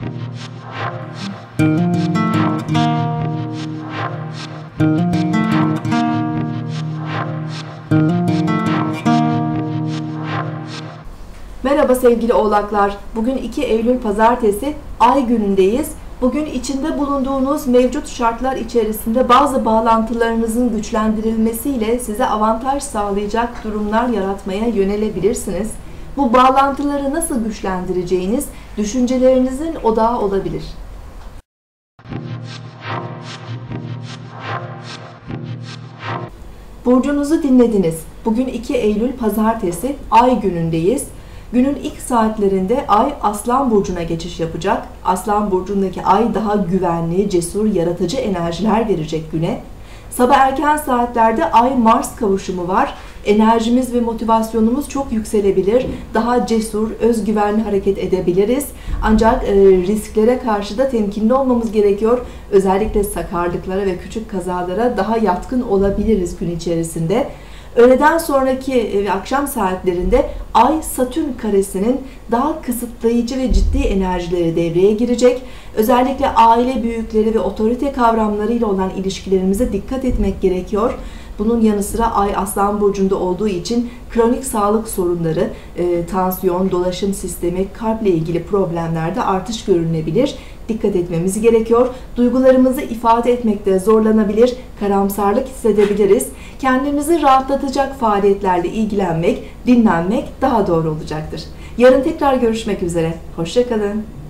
Merhaba sevgili oğlaklar. Bugün 2 Eylül Pazartesi, ay günündeyiz. Bugün içinde bulunduğunuz mevcut şartlar içerisinde bazı bağlantılarınızın güçlendirilmesiyle size avantaj sağlayacak durumlar yaratmaya yönelebilirsiniz. Bu bağlantıları nasıl güçlendireceğiniz düşüncelerinizin odağı olabilir. Burcunuzu dinlediniz. Bugün 2 Eylül Pazartesi, ay günündeyiz. Günün ilk saatlerinde ay Aslan Burcu'na geçiş yapacak. Aslan Burcu'ndaki ay daha güvenli, cesur, yaratıcı enerjiler verecek güne. Sabah erken saatlerde ay-Mars kavuşumu var. Enerjimiz ve motivasyonumuz çok yükselebilir. Daha cesur, özgüvenli hareket edebiliriz. Ancak risklere karşı da temkinli olmamız gerekiyor. Özellikle sakarlıklara ve küçük kazalara daha yatkın olabiliriz gün içerisinde. Öğleden sonraki ve akşam saatlerinde Ay-Satürn karesinin daha kısıtlayıcı ve ciddi enerjileri devreye girecek. Özellikle aile büyükleri ve otorite kavramlarıyla olan ilişkilerimize dikkat etmek gerekiyor. Bunun yanı sıra Ay Aslan Burcu'nda olduğu için kronik sağlık sorunları, tansiyon, dolaşım sistemi, kalple ilgili problemlerde artış görülebilir. Dikkat etmemiz gerekiyor. Duygularımızı ifade etmekte zorlanabilir, karamsarlık hissedebiliriz. Kendimizi rahatlatacak faaliyetlerle ilgilenmek, dinlenmek daha doğru olacaktır. Yarın tekrar görüşmek üzere. Hoşça kalın.